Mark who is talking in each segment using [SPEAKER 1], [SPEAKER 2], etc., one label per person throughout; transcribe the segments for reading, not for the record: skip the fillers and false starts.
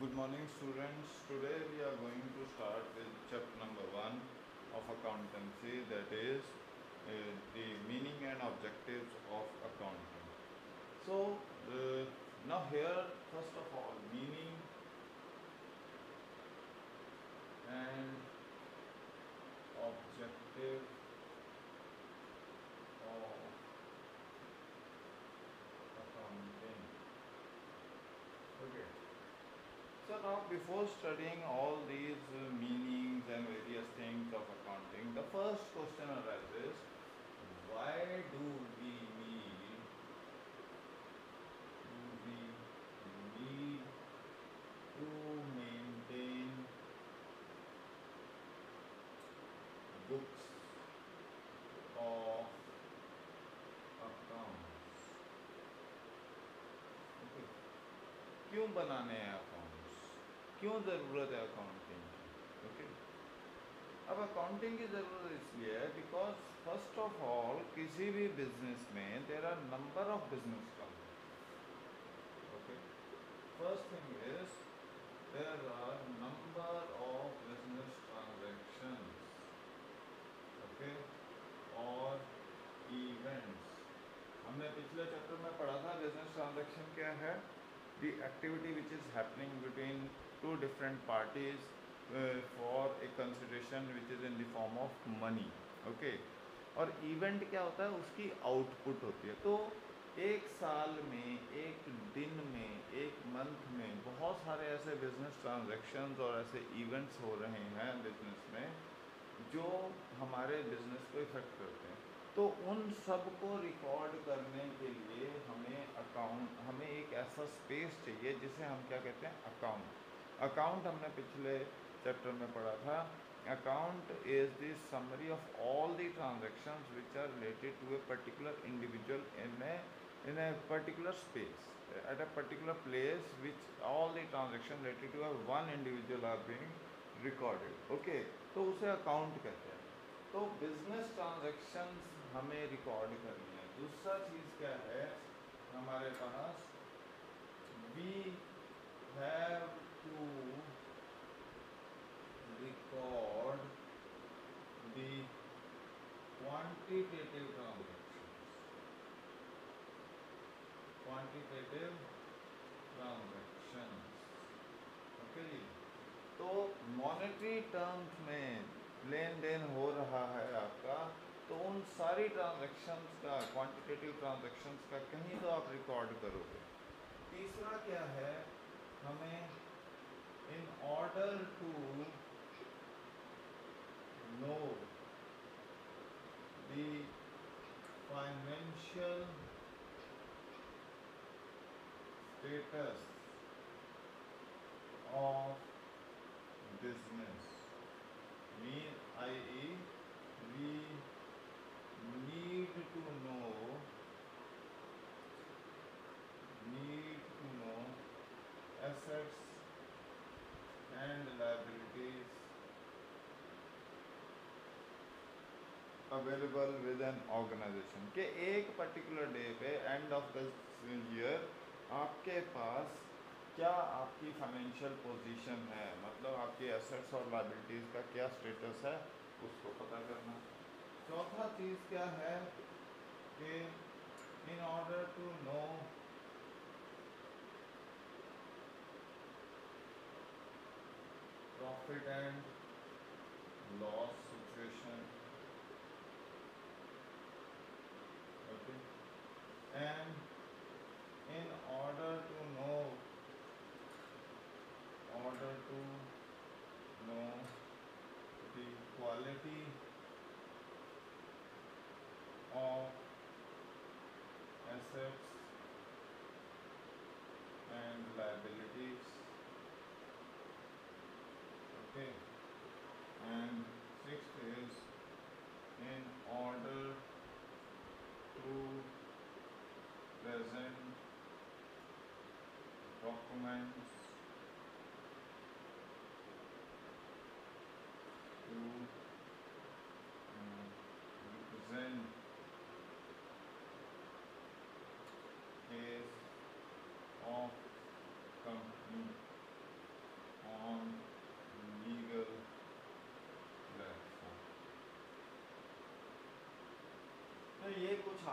[SPEAKER 1] Good morning, students. Today we are going to start with chapter number 1 of accountancy, that is the meaning and objectives of accounting. So, now here, first of all, meaning and objective of accounting. Okay. So now before studying all these meanings and various things of accounting, the first question arises, why do we need to maintain books of accounts? Okay. क्यों बनाने हैं accounts, क्यों ज़रूरत है accounting की? Okay, अब accounting की ज़रूरत इसलिए है बिकॉज फर्स्ट ऑफ ऑल किसी भी बिजनेस में there are number of business transaction. Okay, first thing is there are number of business transactions. Okay, और इवेंट्स. हमने पिछले चैप्टर में पढ़ा था बिजनेस ट्रांजेक्शन क्या है, the activity which is happening between two different parties for a consideration which is in the form of money. Okay, और event क्या होता है, उसकी आउटपुट होती है. तो एक साल में, एक दिन में, एक मंथ में बहुत सारे ऐसे बिजनेस ट्रांजैक्शंस और ऐसे इवेंट्स हो रहे हैं बिजनेस में जो हमारे बिजनेस को इफेक्ट करते हैं. तो उन सब को रिकॉर्ड करने के लिए हमें एक ऐसा स्पेस चाहिए जिसे हम क्या कहते हैं, अकाउंट. अकाउंट हमने पिछले चैप्टर में पढ़ा था. Account is the summary of all the transactions which are related to a particular individual in a particular space at a particular place which all the transactions related to a one individual are being recorded. Okay, तो उसे account कहते हैं. तो business transactions हमें record करनी है. दूसरा चीज़ क्या है हमारे पास, we have to record the quantitative transactions. Okay जी. तो मॉनेटरी टर्म्स में लेन देन हो रहा है आपका, तो उन सारी ट्रांजैक्शंस का, क्वांटिटेटिव ट्रांजैक्शंस का कहीं तो आप रिकॉर्ड करोगे. तीसरा क्या है, हमें in order to know the financial status of business, i.e. we need to know assets and liabilities available with an organization. के एक पर्टिकुलर डे पे एंड ऑफ द ईयर आपके पास क्या आपकी फाइनेंशियल पोजीशन है, मतलब आपकी एसेट्स और लायबिलिटीज़ का क्या स्टेटस है, उसको पता करना. चौथा चीज़ क्या है कि in order to know profit and loss situation, okay, and in order to know the quality of assets and liabilities. Okay, and sixth is in order to present documents to represent case of company.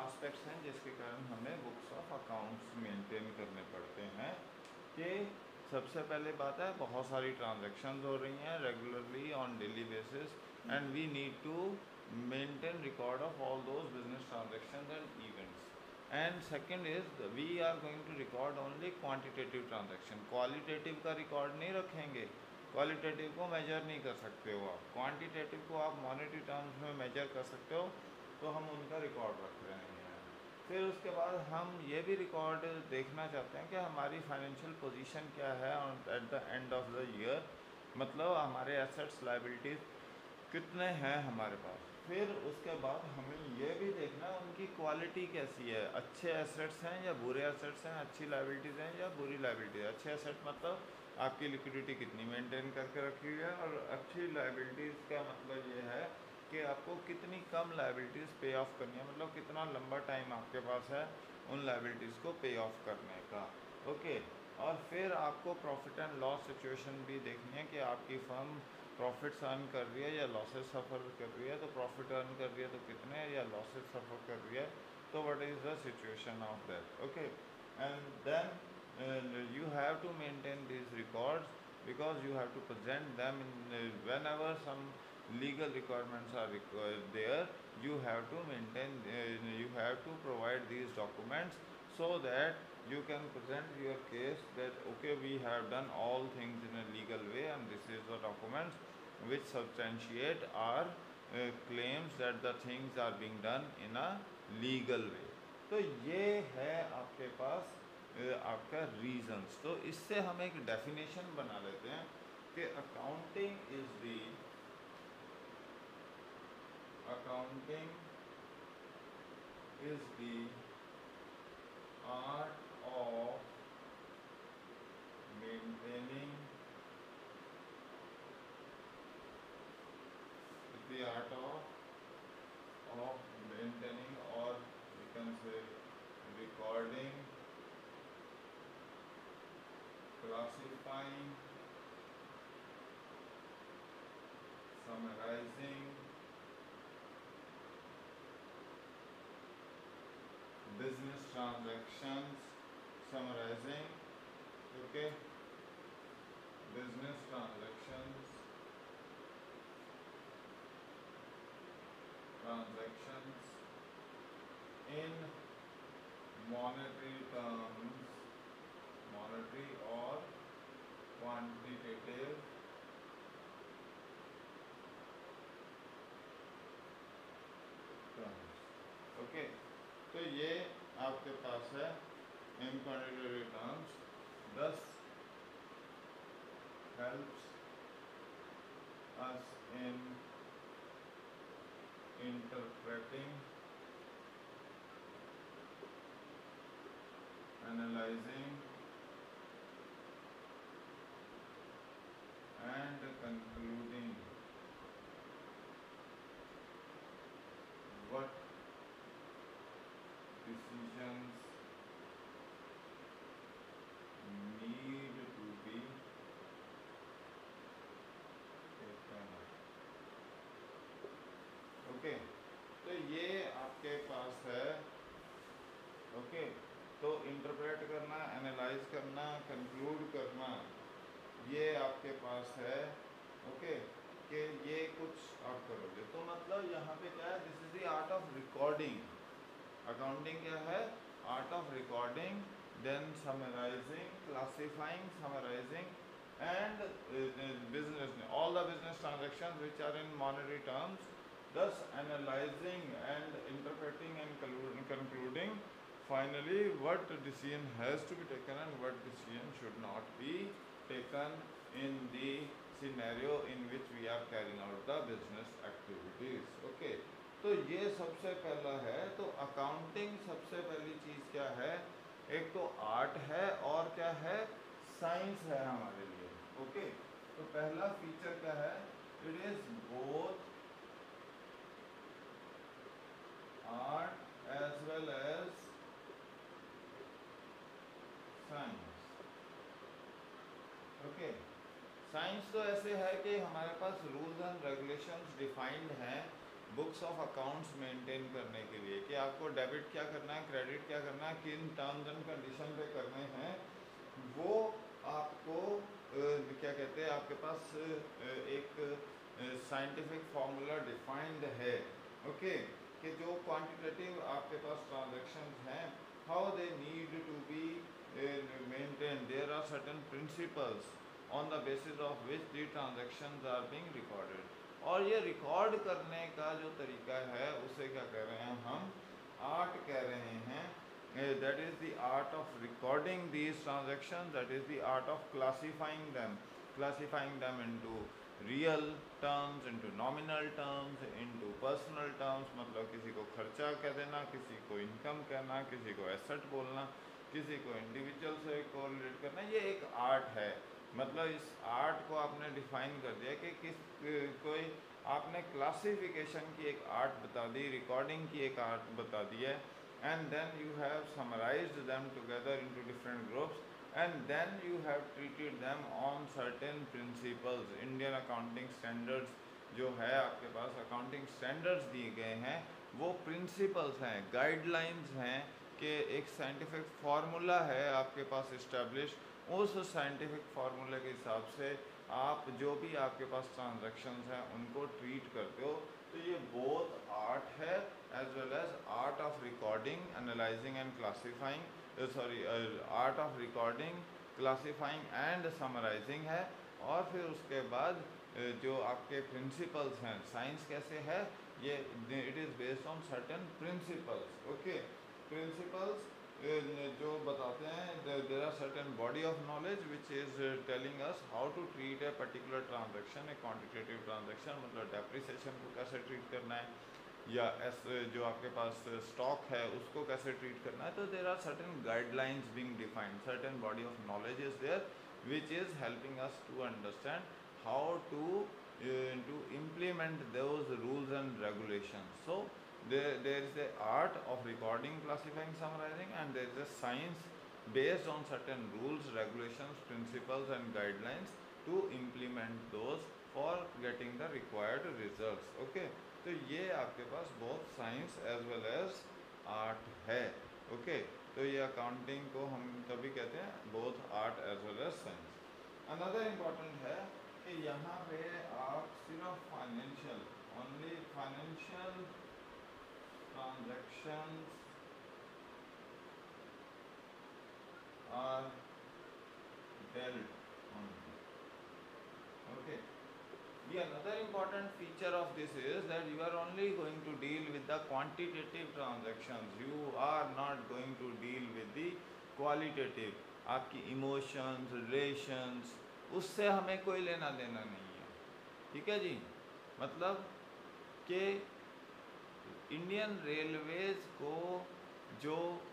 [SPEAKER 1] Aspects हैं जिसके कारण हमें books of accounts maintain करने पड़ते हैं। कि सबसे पहले बात है, बहुत सारी ट्रांजैक्शंस हो रही हैं regularly on daily basis and we need to maintain record of all those business transactions and events. And second is we are going to record only quantitative transaction, qualitative का रिकॉर्ड नहीं रखेंगे। Qualitative को major नहीं कर सकते हो आप, quantitative को आप मॉनेटरी टर्म्स में मेजर कर सकते हो, तो हम उनका रिकॉर्ड रख रहे हैं। फिर उसके बाद हम ये भी रिकॉर्ड देखना चाहते हैं कि हमारी फाइनेंशियल पोजीशन क्या है at the end of the year, मतलब हमारे एसेट्स लायबिलिटीज़ कितने हैं हमारे पास। फिर उसके बाद हमें ये भी देखना है उनकी क्वालिटी कैसी है, अच्छे एसेट्स हैं या बुरे एसेट्स हैं, अच्छी लायबिलिटीज़ हैं या बुरी लायबिलिटीज़। अच्छे एसेट मतलब आपकी लिक्विडिटी कितनी मेंटेन करके रखी हुई है, और अच्छी लायबिलिटीज़ का मतलब ये है कि आपको कितनी कम लायबिलिटीज़ पे ऑफ करनी है, मतलब कितना लंबा टाइम आपके पास है उन लायबिलिटीज़ को पे ऑफ करने का। ओके, और फिर आपको प्रॉफिट एंड लॉस सिचुएशन भी देखनी है कि आपकी फर्म प्रॉफिट्स अर्न कर रही है या लॉसेस सफ़र कर रही है। तो प्रॉफिट अर्न कर रही है तो कितने, या लॉसेस सफ़र कर रही है तो what is the situation of that. Okay, and then you have to maintain these records because you have to present them in whenever some legal requirements are there, you have to maintain you have to provide these documents so that you can present your case that okay, we have done all things in a legal way and this is the documents which substantiate our claims that the things are being done in a legal way। तो ये है आपके पास आपका reasons. तो इससे हम एक definition बना लेते हैं कि accounting is the art of maintaining or we can say recording, classifying, summarizing business transactions, summarizing, okay, business transactions in monetary terms, monetary or quantitative terms। Okay, तो ये आपके पास है in quantitative terms, thus helps us in interpreting, analyzing and concluding what decisions need to be taken। Okay, तो ये आपके पास है। ओके, तो इंटरप्रेट करना, एनालाइज करना, कंक्लूड करना, ये आपके पास है। ओके, कि ये कुछ आप करोगे तो मतलब यहाँ पे क्या है, this is the art of recording. Accounting क्या है, art of recording, then summarising, classifying, summarising and business, all the business transactions which are in monetary terms, thus analyzing and interpreting and concluding finally what decision has to be taken and what decision should not be taken in the scenario in which we are carrying out the business activities। okay, तो ये सबसे पहला है। तो accounting सबसे पहली चीज़ क्या है, एक तो आर्ट है और क्या है, साइंस है हमारे लिए। ओके, तो पहला फीचर क्या है, it is both art as well as science. Okay, science तो ऐसे है कि हमारे पास रूल्स एंड रेगुलेशंस डिफाइंड हैं बुक्स ऑफ अकाउंट्स मेंटेन करने के लिए कि आपको डेबिट क्या करना है, क्रेडिट क्या करना है, किन टर्म्स एंड कंडीशन पे करने हैं, वो आपको क्या कहते हैं, आपके पास एक साइंटिफिक फार्मूला डिफाइंड है, ओके, कि जो क्वांटिटेटिव आपके पास ट्रांजैक्शंस हैं, how they need to be maintain, there are certain principles on the basis of which the transactions are being recorded. और ये रिकॉर्ड करने का जो तरीका है उसे क्या कह रहे हैं हम, आर्ट कह रहे हैं। That is the art of recording these transactions, that is the art of classifying them into real terms, into nominal terms, into personal terms, मतलब किसी को खर्चा कह देना, किसी को इनकम कहना, किसी को एसेट बोलना, किसी को इंडिविजुअल से कोरिलेट करना, ये एक आर्ट है। मतलब इस आर्ट को आपने डिफाइन कर दिया कि किस कोई आपने क्लासिफिकेशन की एक आर्ट बता दी, रिकॉर्डिंग की एक आर्ट बता दी है, and then you have summarized them together into different groups, and then you have treated them on certain principles. Indian accounting standards जो है आपके पास अकाउंटिंग स्टैंडर्ड्स दिए गए हैं, वो प्रिंसिपल्स हैं, गाइडलाइंस हैं, कि एक साइंटिफिक फार्मूला है आपके पास इस्टेब्लिश, उस साइंटिफिक फार्मूले के हिसाब से आप जो भी आपके पास ट्रांजैक्शंस हैं उनको ट्रीट करते हो। तो ये बोथ आर्ट है as well as art of recording, analysing and classifying, art of recording, classifying and summarising है। और फिर उसके बाद जो आपके प्रिंसिपल्स हैं, साइंस कैसे है ये, it is based on certain principles, okay. Principles जो बताते हैं, there are certain body of knowledge which is telling us how to treat a particular transaction, a quantitative transaction, मतलब डेप्रिसिएशन को कैसे ट्रीट करना है, या जो आपके पास स्टॉक है उसको कैसे ट्रीट करना है। तो there are certain guidelines being defined, certain body of knowledge is there which is helping us to understand how to implement those rules and regulations. So there is the art of recording, classifying, summarizing, and there is a science based on certain rules, regulations, principles and guidelines to implement those for getting the required results, okay। तो ये आपके पास बहुत science as well as art है, okay. तो ये accounting को हम तभी कहते हैं both art as well as science. Another important है कि यहाँ पे आप सिर्फ financial, only financial transactions are dealt only, okay। The another important feature of this is that you are only going to deal with the quantitative transactions, you are not going to deal with the qualitative। आपकी emotions, relations, उससे हमें कोई लेना देना नहीं है, ठीक है जी। मतलब कि इंडियन रेलवेज़ को जो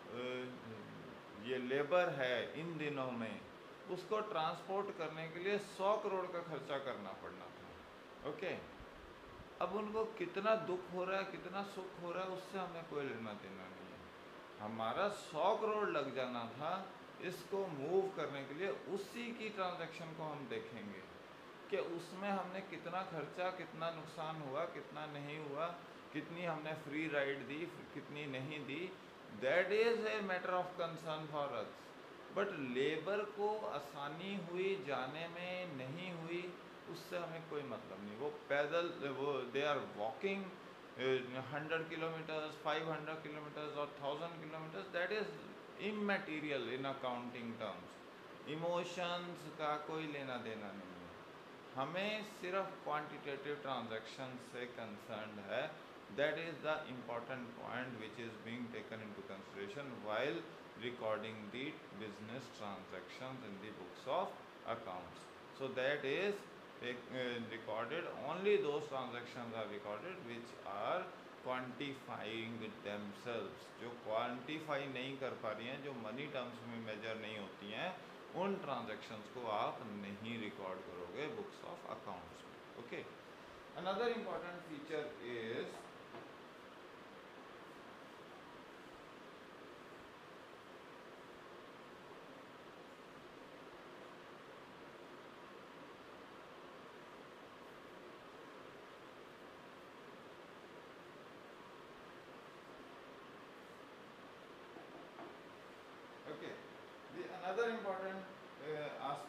[SPEAKER 1] ये लेबर है इन दिनों में, उसको ट्रांसपोर्ट करने के लिए 100 करोड़ का खर्चा करना पड़ना था, ओके। अब उनको कितना दुख हो रहा है, कितना सुख हो रहा है, उससे हमें कोई लेना देना नहीं है। हमारा 100 करोड़ लग जाना था इसको मूव करने के लिए, उसी की ट्रांजैक्शन को हम देखेंगे कि उसमें हमने कितना खर्चा, कितना नुकसान हुआ, कितना नहीं हुआ, कितनी हमने फ्री राइड दी, कितनी नहीं दी। That is a matter of concern for us. But labour को आसानी हुई जाने में, नहीं हुई, उससे हमें कोई मतलब नहीं। वो पैदल, वो they are walking 100 kilometres, 500 kilometres और 1000 kilometres, that is immaterial in accounting terms. Emotions का कोई लेना देना नहीं है, हमें सिर्फ क्वांटिटेटिव ट्रांजैक्शन से कंसर्न है। That is the important point which is being taken into consideration while recording the business transactions in the books of accounts. So that is recorded, only those transactions are recorded which are quantifying themselves, जो quantify नहीं कर पा रही हैं, जो money terms में major नहीं होती हैं, उन ट्रांजेक्शन्स को आप नहीं रिकॉर्ड करोगे बुक्स ऑफ अकाउंट्स में, okay. Another important feature is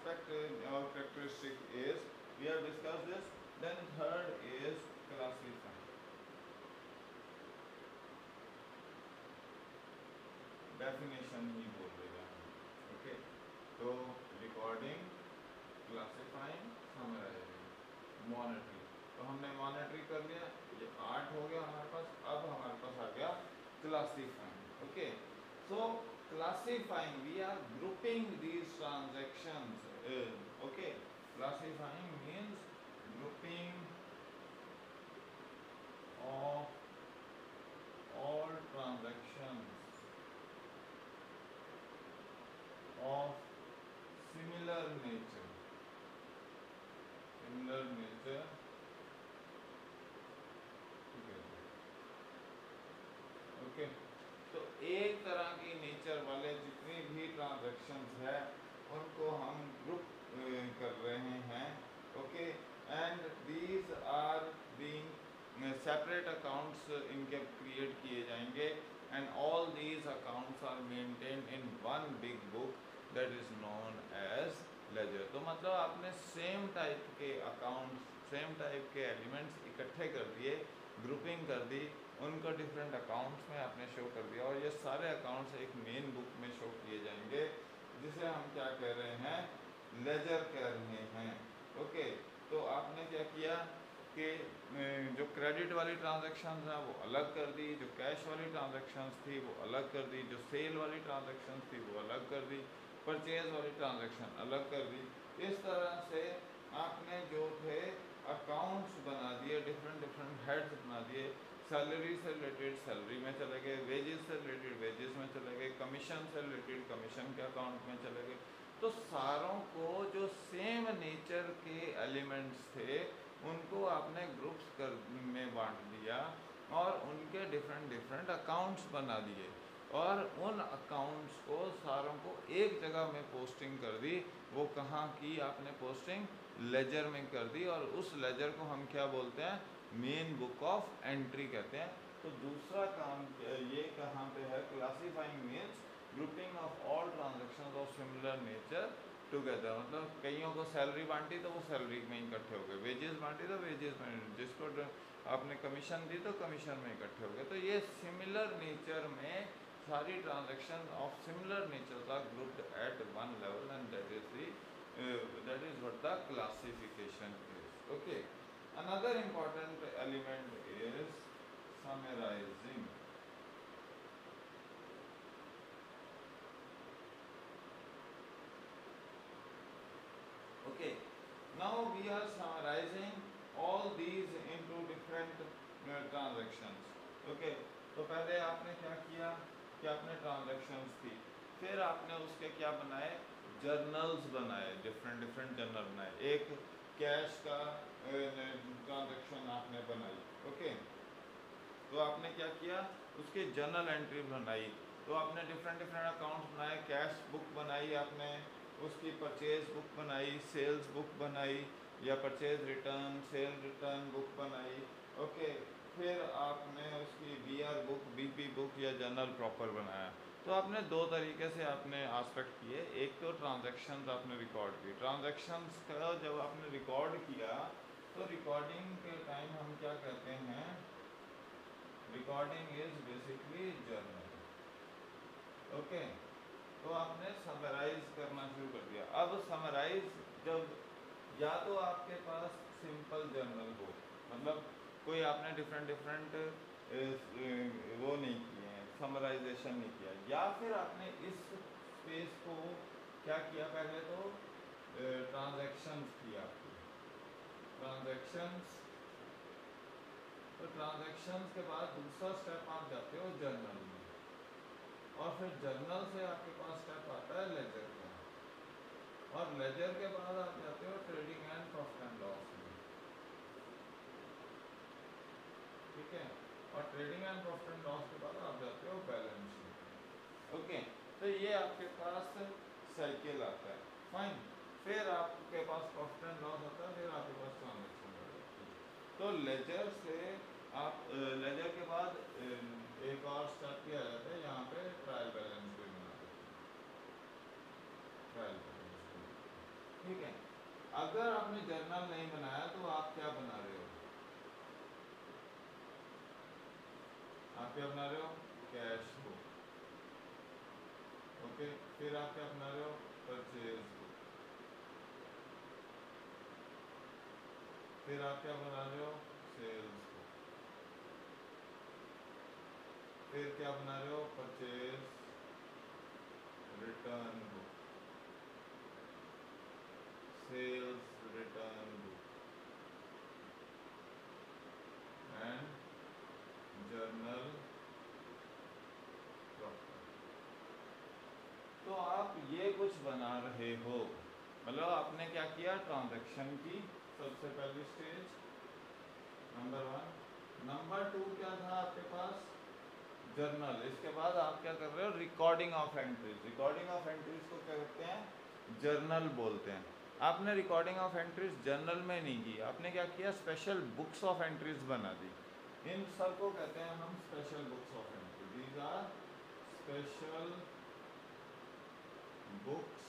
[SPEAKER 1] aspect or characteristic is we have discussed this. Then third is classifying. Definition ही बोल देगा. Okay. तो recording, classifying, summarizing, monitoring. तो हमने मॉनिटरी कर लिया, ये 8 हो गया हमारे पास. अब हमारे पास आ गया classifying. Okay, so classifying we are grouping these transactions. Okay, classifying means grouping of all transactions of similar nature okay. तो एक तरह की नेचर वाले जितनी भी ट्रांजैक्शंस है उनको हम ग्रुप कर रहे हैं. Okay, and these are being separate accounts इनके क्रिएट किए जाएंगे. And all these accounts are maintained in one big book that is known as ledger. तो मतलब आपने सेम टाइप के अकाउंट्स, सेम टाइप के एलिमेंट्स इकट्ठे कर दिए, ग्रुपिंग कर दी, उनको डिफरेंट अकाउंट्स में आपने शो कर दिया और ये सारे अकाउंट्स एक मेन बुक में शो किए जाएंगे जिसे हम क्या कह रहे हैं, लेजर कह रहे हैं. ओके, तो आपने क्या किया कि जो क्रेडिट वाली ट्रांजैक्शंस हैं वो अलग कर दी, जो कैश वाली ट्रांजैक्शंस थी वो अलग कर दी, जो सेल वाली ट्रांजैक्शंस थी वो अलग कर दी, परचेज वाली ट्रांजैक्शन अलग कर दी. इस तरह से आपने जो थे अकाउंट्स बना दिए, डिफरेंट हेड्स बना दिए. सैलरी से रिलेटेड सैलरी में चले गए, वेजेस से रिलेटेड वेजेस में चले गए, कमीशन से रिलेटेड कमीशन के अकाउंट में चले गए. तो सारों को जो सेम नेचर के एलिमेंट्स थे उनको आपने ग्रुप्स कर में बांट दिया और उनके डिफरेंट अकाउंट्स बना दिए और उन अकाउंट्स को सारों को एक जगह में पोस्टिंग कर दी. वो कहाँ की आपने पोस्टिंग, लेजर में कर दी. और उस लेजर को हम क्या बोलते हैं, मेन बुक ऑफ एंट्री कहते हैं. तो दूसरा काम ये कहाँ पे है, classifying means grouping of all transactions of similar nature together. मतलब कईयों को सैलरी बांटी तो वो सैलरी में इकट्ठे हो गए, वेजेस बांटी तो वेजेस में, जिसको आपने कमीशन दी तो कमीशन में इकट्ठे हो गए. तो ये सिमिलर नेचर में सारी transaction of similar nature are grouped at one level and that is what the classification is. Okay, another important element is summarizing. Okay, now we are summarizing all these into different transactions. Okay, तो पहले आपने क्या किया कि आपने transactions थी, फिर आपने उसके क्या बनाए, जर्नल्स बनाए, डिफरेंट जर्नल बनाए. एक कैश का ट्रांजैक्शन आपने बनाई. ओके, तो आपने क्या किया, उसकी जर्नल एंट्री बनाई. तो आपने डिफरेंट अकाउंट्स बनाए, कैश बुक बनाई आपने, उसकी परचेज बुक बनाई, सेल्स बुक बनाई या purchase return, sale return book बनाई. ओके, फिर आपने उसकी बीआर बुक, बीपी बुक या जर्नल प्रॉपर बनाया. तो आपने दो तरीके से आपने आस्पेक्ट किए. एक तो ट्रांजैक्शंस आपने रिकॉर्ड की. ट्रांजैक्शंस का जब आपने रिकॉर्ड किया तो रिकॉर्डिंग के टाइम हम क्या कहते हैं, recording is basically journal. Okay, तो आपने समराइज करना शुरू कर दिया. अब समराइज जब, या तो आपके पास सिंपल जर्नल हो, मतलब कोई आपने डिफरेंट वो नहीं किए हैं, समराइजेशन नहीं किया, या फिर आपने इस स्पेस को क्या किया, पहले तो ट्रांजैक्शंस किया आपकी, ट्रांजैक्शंस. तो ट्रांजैक्शंस के बाद दूसरा स्टेप आप जाते हो जर्नल में, और फिर जर्नल से आपके पास स्टेप आता है लेजर का, और लेजर के बाद आप जाते हो trading and profit and loss में. ठीक है, और trading and profit and loss के बाद आप जाते हो बैलेंस शीट. ओके, तो ये आपके पास साइकिल आता है. फाइन, फिर आपके पास प्रॉफिट एंड लॉस आता है, फिर आपके पास ट्रांजैक्शन आ जाती है. तो लेजर से आप लेजर के बाद एक और स्टेप किया जाता है, यहाँ पे ट्रायल बैलेंस भी बना देते हैं, ट्रायल बैलेंस. अगर आपने जर्नल नहीं बनाया तो आप क्या बना रहे हो? आप क्या बना रहे हो? Cash book. ओके, फिर आप क्या बना रहे हो? Purchase book. फिर आप क्या बना रहे हो? Sales book. फिर क्या बना रहे हो? Purchase return book, sales return book and journal proper. तो आप ये कुछ बना रहे हो, मतलब आपने क्या किया? ट्रांजैक्शन की सबसे पहली स्टेज, नंबर 1। नंबर 2 क्या था आपके पास? जर्नल। इसके बाद आप क्या कर रहे हो? Recording of entries. Recording of entries को क्या कहते हैं? जर्नल बोलते हैं। आपने रिकॉर्डिंग ऑफ एंट्रीज जर्नल में नहीं की, आपने क्या किया? स्पेशल बुक्स ऑफ एंट्रीज बना दी। इन सब को कहते हैं हम special books of entry. These are special books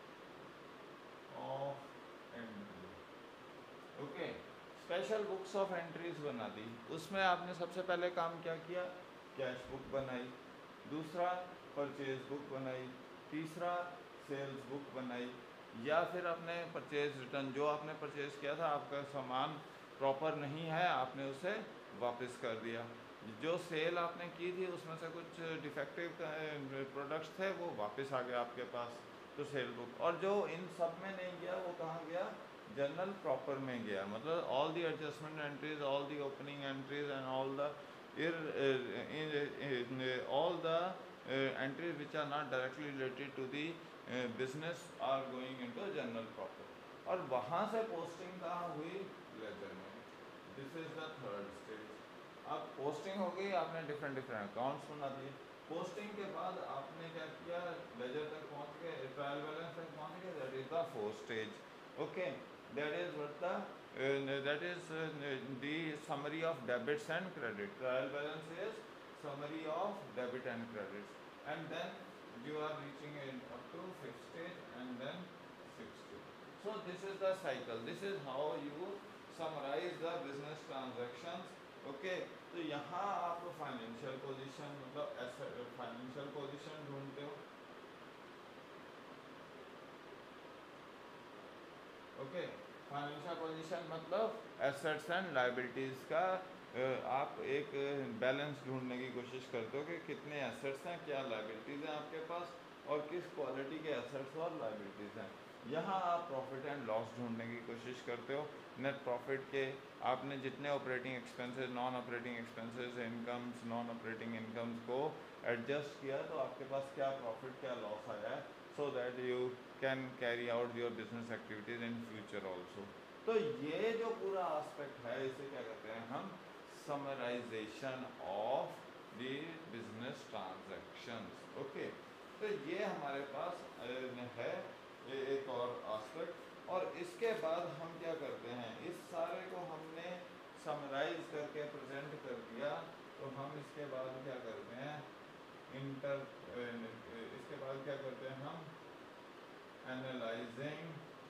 [SPEAKER 1] of entry. Okay, special books of entries बना दी। उसमें आपने सबसे पहले काम क्या किया? कैश बुक बनाई। दूसरा, परचेज बुक बनाई। तीसरा, सेल्स बुक बनाई। या फिर आपने परचेज रिटर्न, जो आपने परचेज किया था, आपका सामान प्रॉपर नहीं है, आपने उसे वापस कर दिया। जो सेल आपने की थी उसमें से कुछ डिफेक्टिव प्रोडक्ट्स थे, वो वापस आ गया आपके पास, तो सेल बुक। और जो इन सब में नहीं गया वो कहाँ गया? जर्नल प्रॉपर में गया। मतलब all the adjustment entries, all the opening entries and all the all the entries which are not directly related to the business are going into journal proper। और वहाँ से पोस्टिंग कहाँ हुई? लेजर में। This is the third stage. अब posting हो गई, आपने डिफरेंट डिफरेंट अकाउंट्स बना दिए। पोस्टिंग के बाद आपने क्या किया? लेजर तक पहुँच गए, ट्रायल बैलेंस तक पहुँच गए। That is the fourth stage. Okay, that is what the that is the summary of debits and credit. Trial balance is summary of debit and credits, and then you are reaching in up to fifth stage and then sixth stage. So this is the cycle. This is how you summarize the business transactions। Okay, तो यहाँ आप financial position, मतलब financial position ढूंढते हो। Okay, financial position मतलब assets and liabilities का आप एक बैलेंस ढूंढने की कोशिश करते हो कि कितने एसेट्स हैं, क्या लायबिलिटीज़ हैं आपके पास, और किस क्वालिटी के एसेट्स और लायबिलिटीज़ हैं। यहाँ आप प्रॉफिट एंड लॉस ढूंढने की कोशिश करते हो। नेट प्रॉफिट के आपने जितने operating expenses, non operating expenses, incomes, non operating incomes को एडजस्ट किया तो आपके पास क्या प्रॉफिट क्या लॉस आया है, so that you can carry out your business activities in future also. तो ये जो पूरा आस्पेक्ट है इसे क्या कहते हैं हम? Summarisation of the business transactions. Okay, तो ये हमारे पास है एक और आस्पेक्ट। और इसके बाद हम क्या करते हैं? इस सारे को हमने समराइज करके प्रेजेंट कर दिया, तो हम इसके बाद क्या करते हैं? इसके बाद क्या करते हैं हम? एनालाइजिंग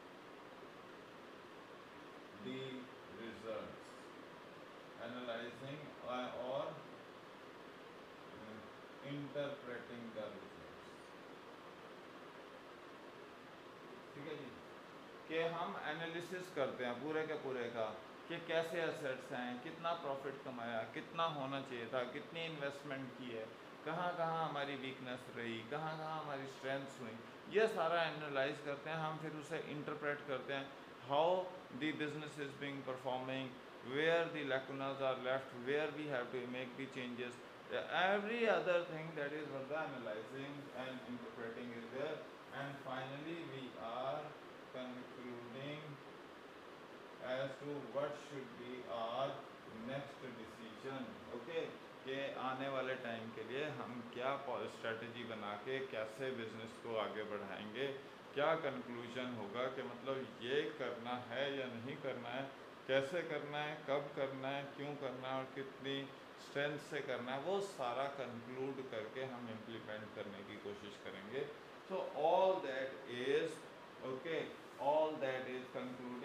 [SPEAKER 1] द रिजल्ट्स, एनालाइजिंग और इंटरप्रेटिंग द रिजल्ट्स। ठीक है जी, कि हम एनालिसिस करते हैं पूरे के पूरे का कि कैसे एसेट्स हैं, कितना प्रॉफिट कमाया, कितना होना चाहिए था, कितनी इन्वेस्टमेंट की है, कहाँ कहाँ हमारी वीकनेस रही, कहाँ कहाँ हमारी स्ट्रेंथ्स हुई, ये सारा एनालाइज करते हैं हम। फिर उसे इंटरप्रेट करते हैं, how the business is being performing, where the lacunas are left, where we have to make the changes, every other thing, that is what the analyzing and interpreting is there। And finally we are concluding as to what should be our next decision। okay, कि आने वाले time के लिए हम क्या strategy बना के कैसे बिजनेस को आगे बढ़ाएंगे, क्या कंक्लूजन होगा कि मतलब ये करना है या नहीं करना है, कैसे करना है, कब करना है, क्यों करना है और कितनी स्ट्रेंथ से करना है, वो सारा कंक्लूड करके हम इम्प्लीमेंट करने की कोशिश करेंगे। So all that is okay, all that is concluded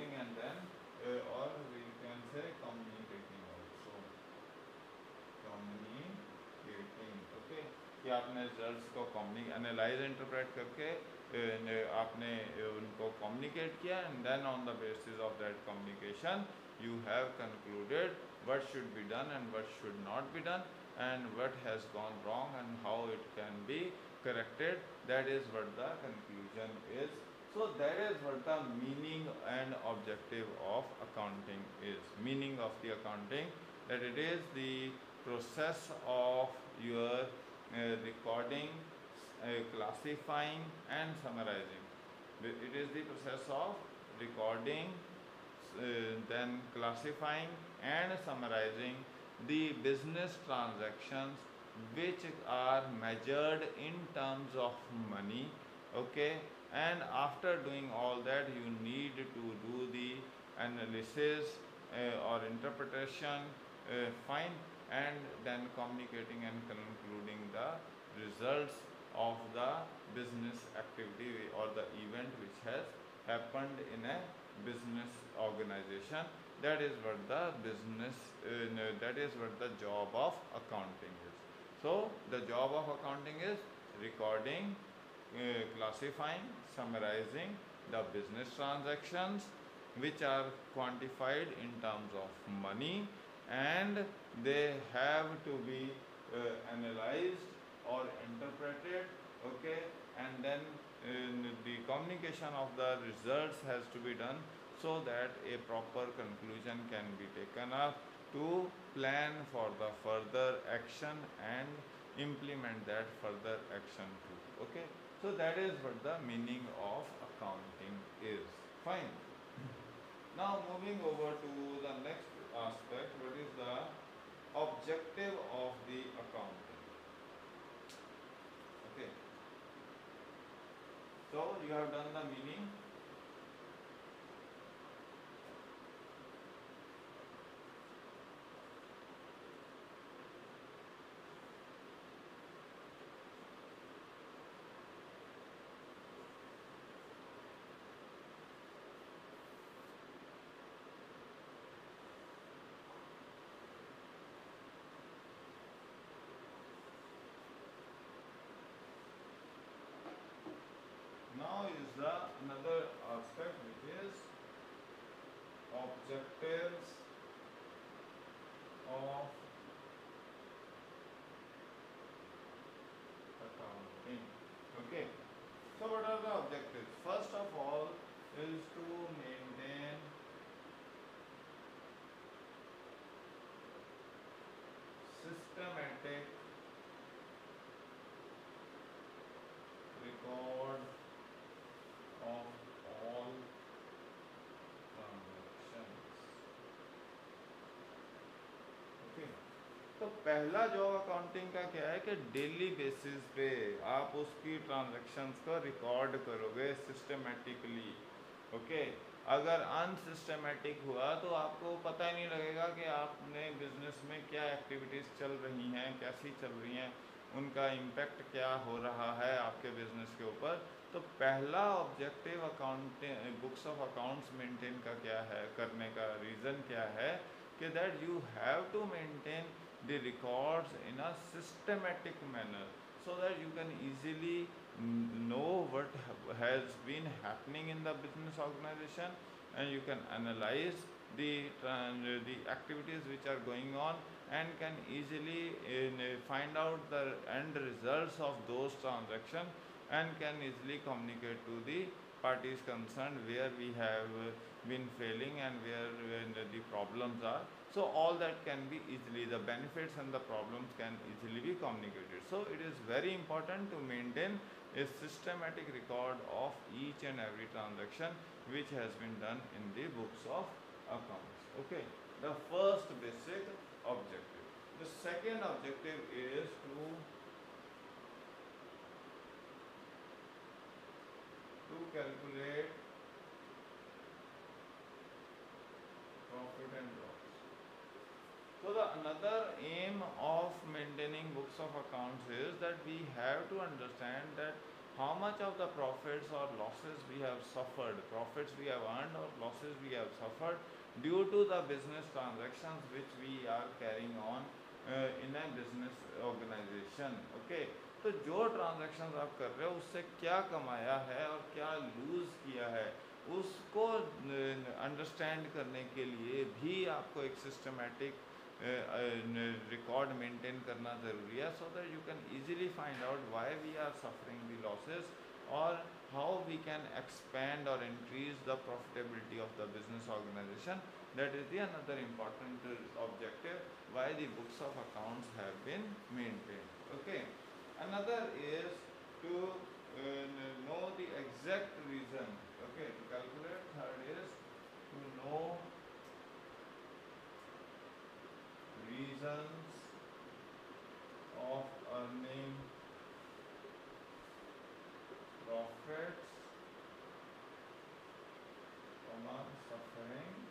[SPEAKER 1] कि आपने रिजल्ट्स को एनालाइज इंटरप्रेट करके आपने उनको कम्युनिकेट किया, and then on the basis of that communication you have concluded what should be done and what should not be done, and what has gone wrong and how it can be corrected. That is what the conclusion is. So that is what the meaning and objective of accounting is. Meaning of the accounting, that it is the process of your recording, classifying and summarizing. It is the process of recording, then classifying and summarizing the business transactions which are measured in terms of money. Okay, and after doing all that, you need to do the analysis or interpretation, fine, and then communicating and concluding the results of the business activity or the event which has happened in a business organization. That is what the business no, that is what the job of accounting is. So the job of accounting is recording, classifying, summarizing the business transactions which are quantified in terms of money, and they have to be analyzed or interpreted. Okay, and then the communication of the results has to be done so that a proper conclusion can be taken up to plan for the further action and implement that further action too. Okay, so that is what the meaning of accounting is. Fine. Now moving over to the next aspect, what is the objective of the accounting? Okay, so you have done the meaning. Now is the another aspect, which is objectives of accounting. Okay, so what are the objectives? First of all is to maintain systematic record of all transactions. Okay, तो पहला job accounting का क्या है कि daily basis पे आप उसकी transactions को रिकॉर्ड करोगे सिस्टमेटिकली. ओके, अगर अनसिस्टमेटिक हुआ तो आपको पता ही नहीं लगेगा कि आपने बिजनेस में क्या एक्टिविटीज़ चल रही हैं, कैसी चल रही हैं, उनका इम्पेक्ट क्या हो रहा है आपके बिजनेस के ऊपर. तो पहला objective accounting books of accounts maintain का क्या है, करने का रीज़न क्या है कि that you have to maintain the records in a systematic manner so that you can easily know what has been happening in the business organization, and you can analyze the activities which are going on, and can easily find out the end results of those transactions, and can easily communicate to the parties concerned where we have been failing and where the problems are. So all that can be easily, the benefits and the problems can easily be communicated. So it is very important to maintain a systematic record of each and every transaction which has been done in the books of accounts. Okay, the first basic objective. The second objective is to calculate profit and loss. So the another aim of maintaining books of accounts is that we have to understand that how much of the profits or losses we have suffered, profits we have earned or losses we have suffered due to the business transactions which we are carrying on in a business organization. Okay, तो जो transaction आप कर रहे हो उससे क्या कमाया है और क्या लूज़ किया है, उसको अंडरस्टैंड करने के लिए भी आपको एक सिस्टमेटिक रिकॉर्ड मेंटेन करना ज़रूरी है, so that you can easily find out why we are suffering the losses और how we can expand or increase the profitability of the business organization. That is the another important objective why the books of accounts have been maintained. Okay, another is to know the exact reason. Okay, to calculate. Third is to know reasons of earning profits, suffering.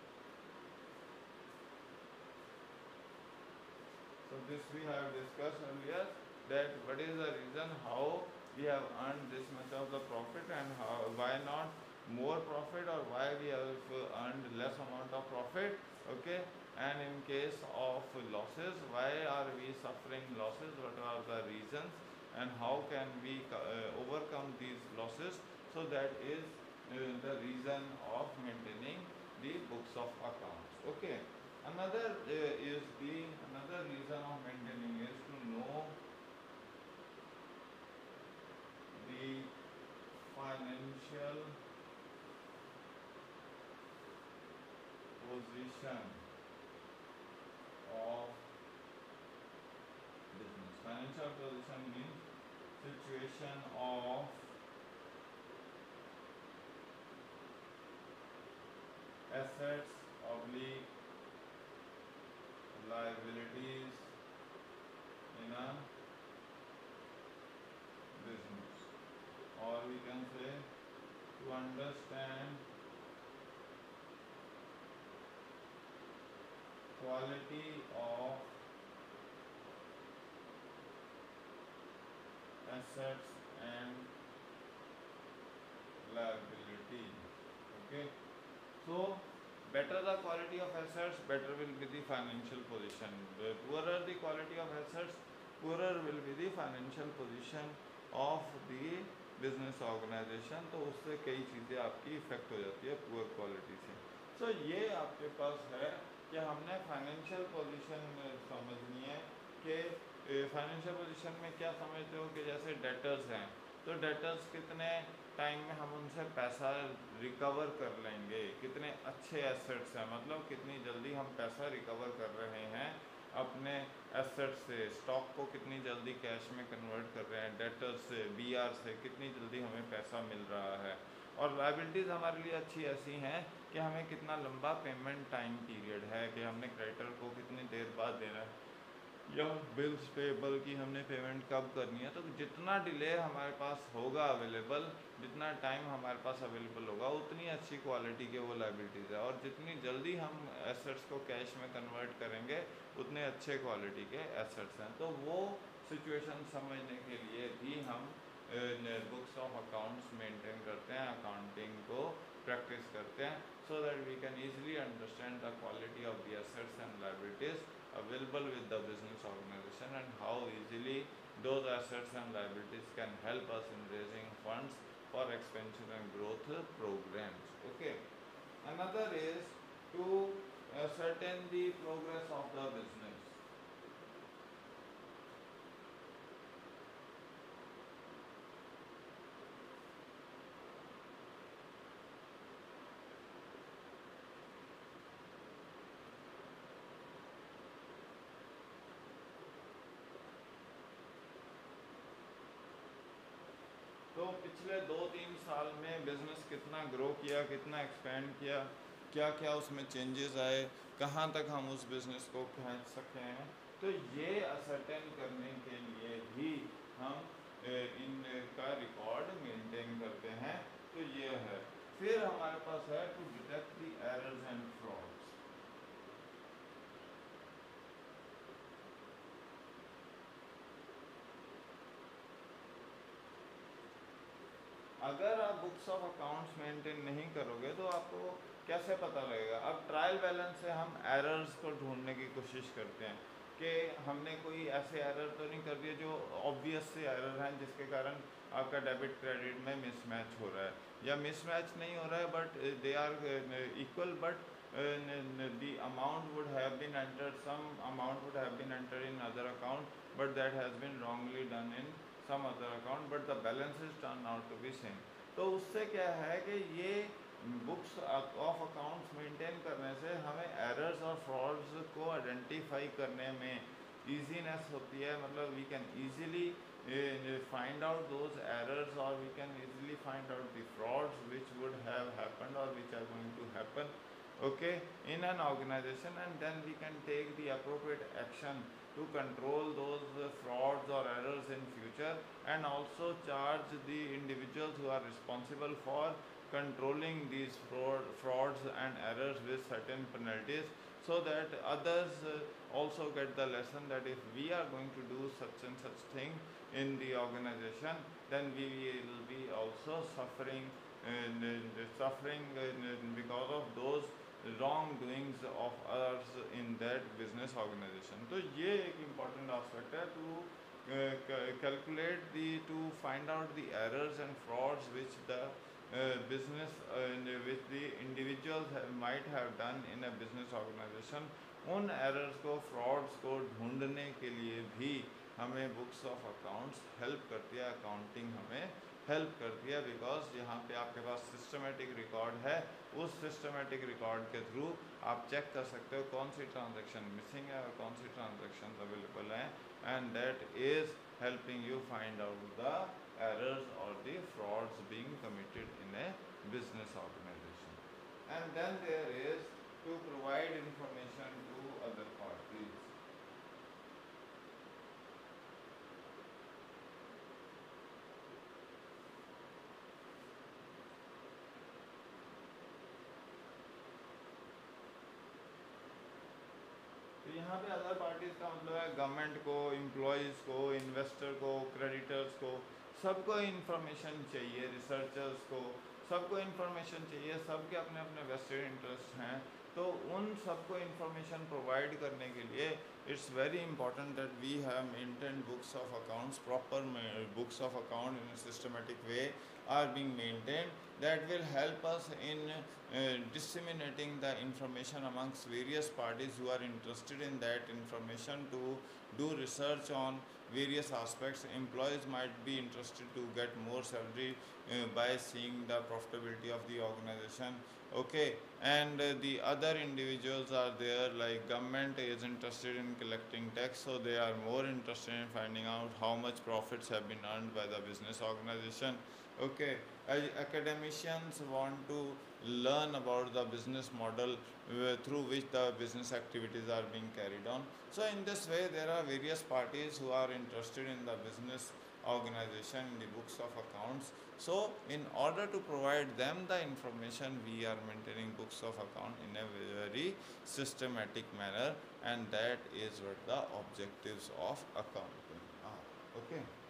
[SPEAKER 1] So this we have discussed earlier, that what is the reason how we have earned this much of the profit and how, why not more profit, or why we have earned less amount of profit. Okay, and in case of losses, why are we suffering losses, what are the reasons, and how can we overcome these losses. So that is the reason of maintaining the books of accounts. Okay, another is the another reason of maintaining is to know the financial position of business. Financial position means situation of assets oblique liabilities in a business, or we can say to understand quality of assets and liability. Okay, so better the quality of assets, better will be the financial position. The poorer the quality of assets, poorer will be the financial position of the business organisation. तो उससे कई चीज़ें आपकी effect हो जाती है poor quality से. सो ये आपके पास है कि हमने फाइनेंशियल पोजीशन समझनी है कि फाइनेंशियल पोजीशन में क्या समझते हो कि जैसे डेटर्स हैं, तो डेटर्स कितने टाइम में हम उनसे पैसा रिकवर कर लेंगे, कितने अच्छे एसेट्स हैं, मतलब कितनी जल्दी हम पैसा रिकवर कर रहे हैं अपने एसेट्स से, स्टॉक को कितनी जल्दी कैश में कन्वर्ट कर रहे हैं, डेटर्स से, बीआर से कितनी जल्दी हमें पैसा मिल रहा है. और लाइबिलिटीज़ हमारे लिए अच्छी ऐसी हैं कि हमें कितना लंबा पेमेंट टाइम पीरियड है, कि हमने क्रेडिटर को कितनी देर बाद देना है, या बिल्स पेबल की हमने पेमेंट कब करनी है. तो जितना डिले हमारे पास होगा अवेलेबल, जितना टाइम हमारे पास अवेलेबल होगा, उतनी अच्छी क्वालिटी के वो लाइबिलिटीज़ है, और जितनी जल्दी हम एसेट्स को कैश में कन्वर्ट करेंगे उतने अच्छे क्वालिटी के एसेट्स हैं. तो वो सिचुएशन समझने के लिए भी हम बुक्स ऑफ अकाउंट्स मेंटेन करते हैं, अकाउंटिंग को प्रैक्टिस करते हैं, so that we can easily understand the quality of the assets and liabilities available with the business organization, and how easily those assets and liabilities can help us in raising funds for expansion and growth programs. Okay, another is to ascertain the progress of the business. तो पिछले 2-3 साल में business कितना grow किया, कितना expand किया, क्या क्या उसमें चेंजेस आए, कहाँ तक हम उस बिज़नेस को पहुँच सके हैं, तो ये असर्टेन करने के लिए भी हम इनका रिकॉर्ड मेंटेन करते हैं. तो ये है. फिर हमारे पास है to detect the errors and frauds. अगर आप बुक्स ऑफ अकाउंट्स मेंटेन नहीं करोगे तो आपको कैसे पता लगेगा. अब ट्रायल बैलेंस से हम एरर्स को ढूंढने की कोशिश करते हैं. कि हमने कोई ऐसे एरर तो नहीं कर दिए जो ऑब्वियस से एरर हैं जिसके कारण आपका डेबिट क्रेडिट में मिसमैच हो रहा है, या मिसमैच नहीं हो रहा है but they are equal, but the amount would have been entered, some amount would have been entered in other account, but that has been wrongly done in some other account, but the balances turn out to be same. तो उससे क्या है कि ये books of accounts maintain करने से हमें errors और फ्रॉड्स को आइडेंटिफाई करने में ईजीनेस होती है, मतलब we can easily find out those errors, or we can easily find out the frauds which would have happened or which are going to happen, okay, in an organization, and then we can take the appropriate action to control those frauds or errors in future, and also charge the individuals who are responsible for controlling these frauds and errors with certain penalties, so that others also get the lesson that if we are going to do such and such thing in the organization, then we will be also suffering because of those wrongdoings of others in that business organization. तो ये एक important aspect है to calculate the, to find out the errors and frauds which the business which the individuals might have done in a business organization. उन errors को, frauds को ढूंढने के लिए भी हमें बुक्स ऑफ अकाउंट्स हेल्प करती है, अकाउंटिंग हमें हेल्प करती है, बिकॉज यहाँ पे आपके पास सिस्टमेटिक रिकॉर्ड है, उस सिस्टमेटिक रिकॉर्ड के थ्रू आप चेक कर सकते हो कौन सी ट्रांजैक्शन मिसिंग है और कौन सी ट्रांजैक्शन अवेलेबल हैं, and that is helping you find out the errors or the frauds being committed in a business organization. And then there is to provide information to other parties. तो यहाँ पे other parties का मतलब है government को, employees को, investor को, creditors को, सबको इन्फॉर्मेशन चाहिए, रिसर्चर्स को, सबको इन्फॉर्मेशन चाहिए, सबके अपने अपने वेस्टेड इंटरेस्ट हैं, तो उन सबको इन्फॉर्मेशन प्रोवाइड करने के लिए it's very important that we have maintain books of accounts, proper books of account in a systematic way are being maintained, that will help us in disseminating the information amongst various parties who are interested in that information to do research on various aspects. Employees might be interested to get more salary by seeing the profitability of the organization, okay, and the other individuals are there, like government is interested in collecting tax, so they are more interested in finding out how much profits have been earned by the business organization, okay. Academicians want to learn about the business model through which the business activities are being carried on. So in this way there are various parties who are interested in the business organization, in the books of accounts. So in order to provide them the information, we are maintaining books of account in a very systematic manner, and that is what the objectives of accounting are, okay.